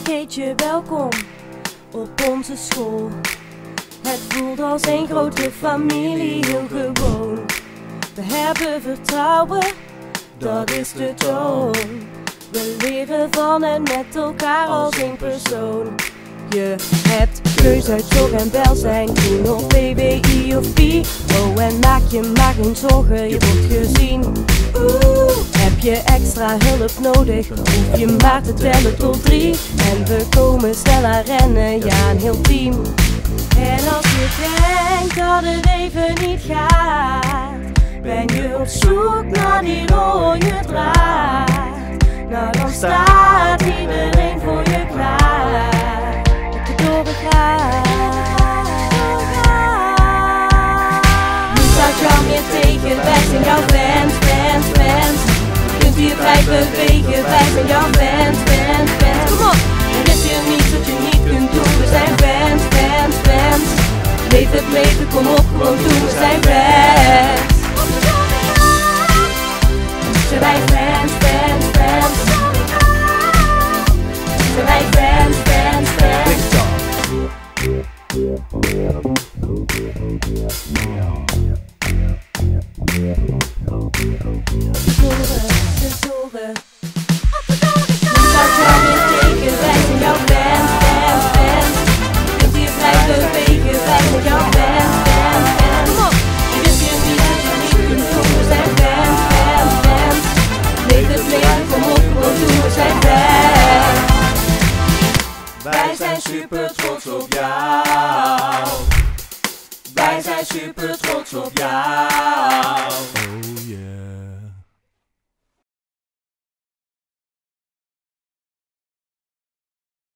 heet je welkom op onze school. Het voelt als een grote familie, heel gewoon. We hebben vertrouwen, dat is de toon. We leven van en met elkaar als één persoon. Je hebt keus uit zorg en welzijn, groen of VWI of PI. Oh, en maak je maar geen zorgen, je wordt gezien. Heb je extra hulp nodig, hoef je maar te tellen tot 3. En we komen sneller rennen, ja, een heel team. En als je denkt dat het even niet gaat, ben je op zoek naar die rode draad. Nou, dan staat iedereen voor je klaar. Niets houdt jou meer tegen, wij zijn jouw fans, fans, fans. Je kunt hier vrij bewegen, wij zijn jouw fans, fans, fans. Kom op, er is hier niets wat je niet kunt doen, we zijn fans, fans, fans. Leef het leven, kom op, gewoon doen, we zijn fans. Zijn wij fans, fans, fans. Zijn wij fans, fans, fans. Wij zijn super trots op jou. Wij zijn super trots op jou.